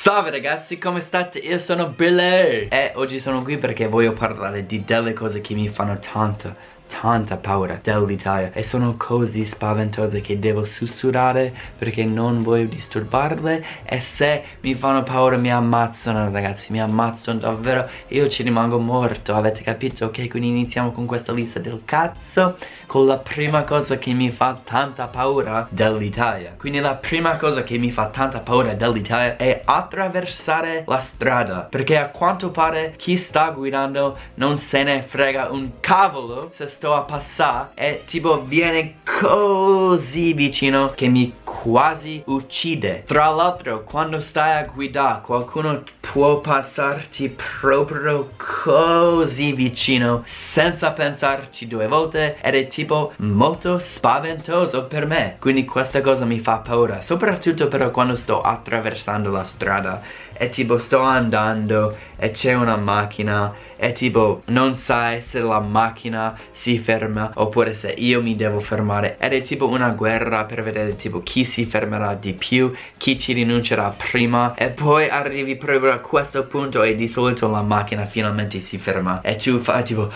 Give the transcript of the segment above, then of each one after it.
Salve ragazzi, come state? Io sono Billy e oggi sono qui perché voglio parlare di delle cose che mi fanno tanta paura dell'Italia e sono così spaventose che devo sussurrare perché non voglio disturbarle, e se mi fanno paura mi ammazzano ragazzi, mi ammazzano davvero, io ci rimango morto, avete capito? Ok, quindi iniziamo con questa lista del cazzo, con la prima cosa che mi fa tanta paura dell'Italia. Quindi la prima cosa che mi fa tanta paura dell'Italia è attraversare la strada, perché a quanto pare chi sta guidando non se ne frega un cavolo se sto a passare e tipo viene così vicino che mi quasi uccide. Tra l'altro quando stai a guidare qualcuno può passarti proprio così vicino senza pensarci due volte ed è tipo molto spaventoso per me. Quindi questa cosa mi fa paura, soprattutto però quando sto attraversando la strada e tipo sto andando e c'è una macchina e tipo non sai se la macchina si ferma oppure se io mi devo fermare ed è tipo una guerra per vedere tipo chi si fermerà di più, chi ci rinuncerà prima, e poi arrivi proprio a questo punto e di solito la macchina finalmente si ferma e tu fai tipo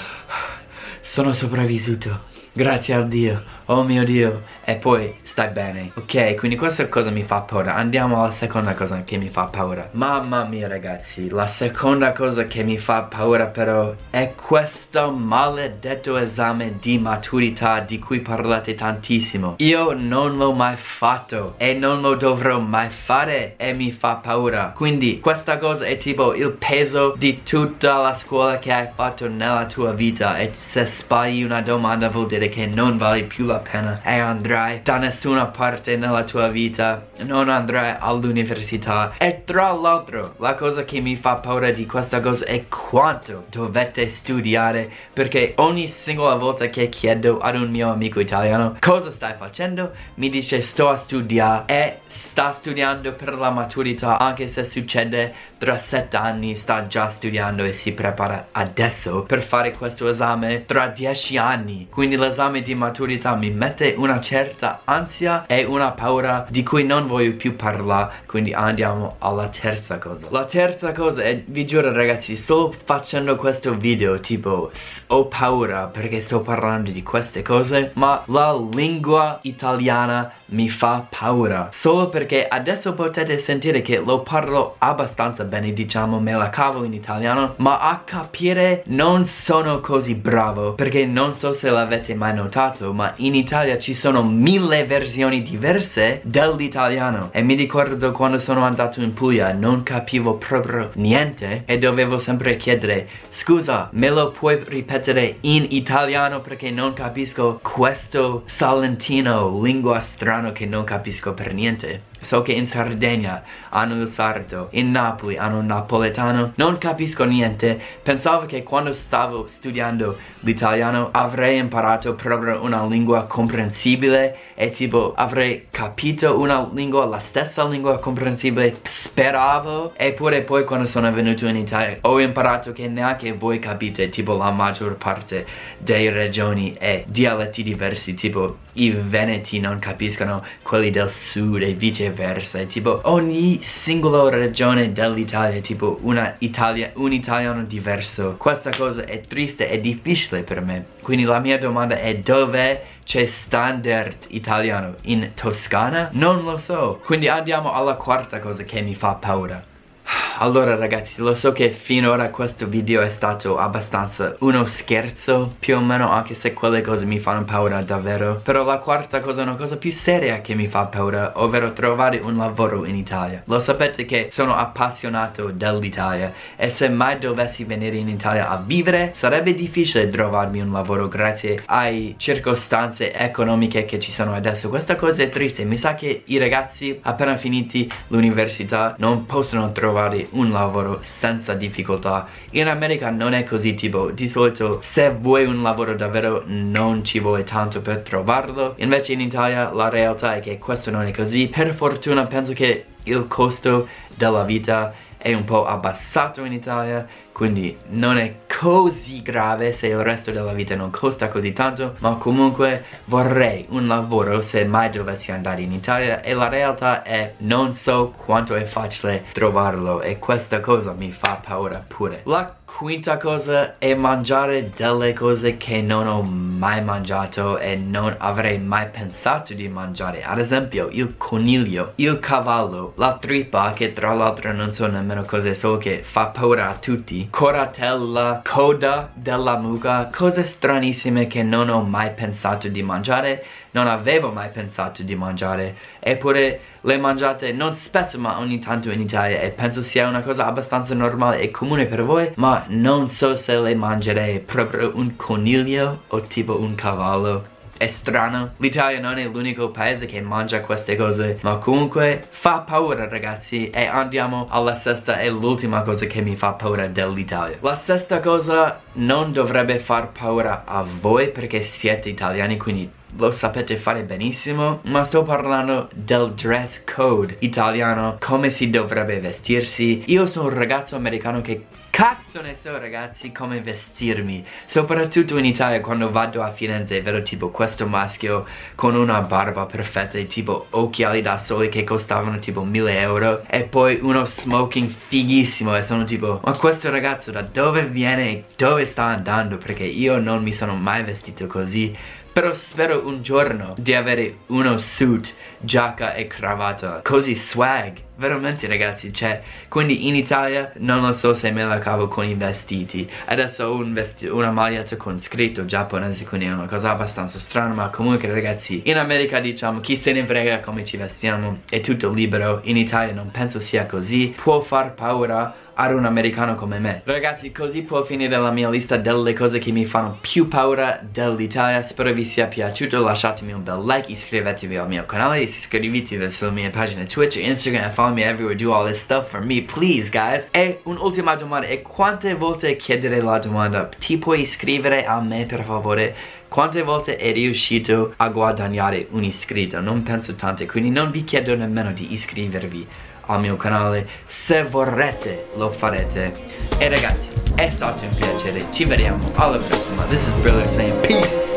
sono sopravvissuto, grazie a Dio, oh mio Dio, e poi stai bene. Ok, quindi questa cosa mi fa paura. Andiamo alla seconda cosa che mi fa paura. Mamma mia ragazzi, la seconda cosa che mi fa paura però è questo maledetto esame di maturità di cui parlate tantissimo. Io non l'ho mai fatto e non lo dovrò mai fare e mi fa paura. Quindi questa cosa è tipo il peso di tutta la scuola che hai fatto nella tua vita, e se sbagli una domanda vuol dire che non vale più la pena e andrai da nessuna parte nella tua vita, non andrai all'università. E tra l'altro la cosa che mi fa paura di questa cosa è quanto dovete studiare, perché ogni singola volta che chiedo ad un mio amico italiano cosa stai facendo, mi dice sto a studiare, e sta studiando per la maturità, anche se succede tra 7 anni sta già studiando e si prepara adesso per fare questo esame tra 10 anni. Quindi l'esame di maturità mi mette una certa ansia e una paura di cui non voglio più parlare. Quindi andiamo alla terza cosa. La terza cosa è, vi giuro ragazzi, solo facendo questo video tipo ho paura perché sto parlando di queste cose, ma la lingua italiana mi fa paura, solo perché adesso potete sentire che lo parlo abbastanza bene, diciamo me la cavo in italiano, ma a capire non sono così bravo, perché non so se l'avete mai notato, ma in Italia ci sono 1000 versioni diverse dell'italiano, e mi ricordo quando sono andato in Puglia non capivo proprio niente e dovevo sempre chiedere scusa, me lo puoi ripetere in italiano perché non capisco questo salentino, lingua strana che non capisco per niente. So che in Sardegna hanno il sardo, in Napoli hanno il napoletano, non capisco niente. Pensavo che quando stavo studiando l'italiano avrei imparato proprio una lingua comprensibile e tipo avrei capito una lingua, la stessa lingua comprensibile, speravo. Eppure poi quando sono venuto in Italia ho imparato che neanche voi capite tipo la maggior parte delle regioni e dialetti diversi, tipo i veneti non capiscono quelli del sud e viceversa, e tipo ogni singola regione dell'Italia è tipo un italiano diverso. Questa cosa è triste e difficile per me, quindi la mia domanda è dove c'è standard italiano? In Toscana? Non lo so. Quindi andiamo alla quarta cosa che mi fa paura. Allora ragazzi, lo so che finora questo video è stato abbastanza uno scherzo, più o meno, anche se quelle cose mi fanno paura davvero. Però la quarta cosa è una cosa più seria che mi fa paura, ovvero trovare un lavoro in Italia. Lo sapete che sono appassionato dell'Italia e se mai dovessi venire in Italia a vivere sarebbe difficile trovarmi un lavoro grazie alle circostanze economiche che ci sono adesso. Questa cosa è triste, mi sa che i ragazzi appena finiti l'università non possono trovare un lavoro senza difficoltà. In America non è così, tipo di solito se vuoi un lavoro davvero non ci vuole tanto per trovarlo, invece in Italia la realtà è che questo non è così. Per fortuna penso che il costo della vita è un po' abbassato in Italia, quindi non è così grave se il resto della vita non costa così tanto, ma comunque vorrei un lavoro se mai dovessi andare in Italia, e la realtà è non so quanto è facile trovarlo, e questa cosa mi fa paura pure. La quinta cosa è mangiare delle cose che non ho mai mangiato e non avrei mai pensato di mangiare. Ad esempio il coniglio, il cavallo, la trippa, che tra l'altro non so nemmeno cos'è, solo che fa paura a tutti, coratella, coda della mucca, cose stranissime che non ho mai pensato di mangiare, non avevo mai pensato di mangiare, eppure le mangiate non spesso ma ogni tanto in Italia, e penso sia una cosa abbastanza normale e comune per voi, ma non so se le mangerei. Proprio un coniglio o tipo un cavallo è strano. L'Italia non è l'unico paese che mangia queste cose, ma comunque fa paura, ragazzi. E andiamo alla sesta e l'ultima cosa che mi fa paura dell'Italia. La sesta cosa non dovrebbe far paura a voi perché siete italiani, quindi lo sapete fare benissimo, ma sto parlando del dress code italiano, come si dovrebbe vestirsi. Io sono un ragazzo americano che cazzo ne so, ragazzi, come vestirmi, soprattutto in Italia. Quando vado a Firenze e vedo tipo questo maschio con una barba perfetta e tipo occhiali da sole che costavano tipo 1000 euro, e poi uno smoking fighissimo, e sono tipo, ma questo ragazzo da dove viene e dove sta andando? Perché io non mi sono mai vestito così. Però spero un giorno di avere uno suit, giacca e cravatta, così swag, veramente, ragazzi. Cioè, quindi in Italia non lo so se me la cavo con i vestiti. Adesso ho una maglietta con scritto giapponese, quindi è una cosa abbastanza strana, ma comunque, ragazzi, in America diciamo chi se ne frega come ci vestiamo, è tutto libero. In Italia non penso sia così, può far paura ad un americano come me. Ragazzi, così può finire la mia lista delle cose che mi fanno più paura dell'Italia. Spero vi sia piaciuto, lasciatemi un bel like, iscrivetevi al mio canale, iscrivetevi sulle mie pagine Twitch e Instagram, follow me everywhere, do all this stuff for me, please guys. E un'ultima domanda, e quante volte chiedere la domanda, ti puoi iscrivere a me per favore? Quante volte è riuscito a guadagnare un iscritto? Non penso tante, quindi non vi chiedo nemmeno di iscrivervi al mio canale. Se vorrete lo farete. E ragazzi, è stato un piacere, ci vediamo alla prossima. This is Briller saying peace.